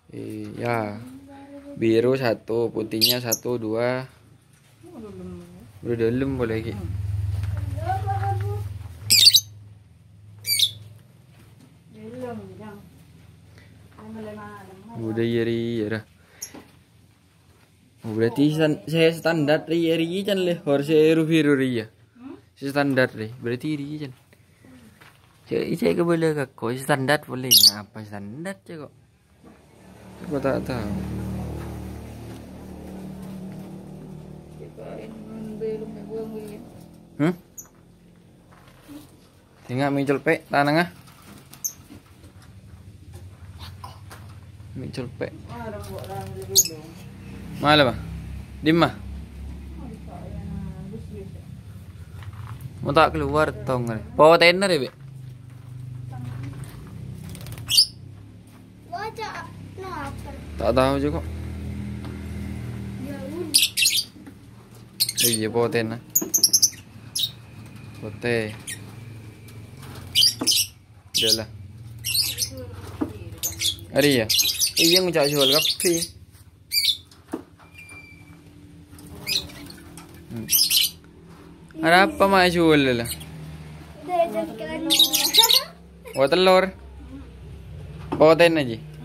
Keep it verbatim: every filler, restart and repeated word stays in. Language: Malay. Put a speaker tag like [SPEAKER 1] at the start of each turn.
[SPEAKER 1] Iya. Biru satu, putihnya satu, dua. Udah dalam boleh lagi. Udah iri ya dah. Berarti saya standar ri ri kan le, harus biru biru ri ya. Saya standar ri, berarti ri kan. Cek cek ke boleh ke kok standar boleh apa standar cek kok. Aku tak tahu. Hmm? Tinggal muncul pe tanang ah. Muncul pe. Mana bang? Dimah? Mau tak keluar tong ni. Bawa tender ya, Be? Tak tahu juga. Eh, iya bawa tender. Bote. Dah lah. Ada ya? Iya ngucap jual kafe. Hmm. Ada apa mak jual lah? Oh telur. Bawa tender aja.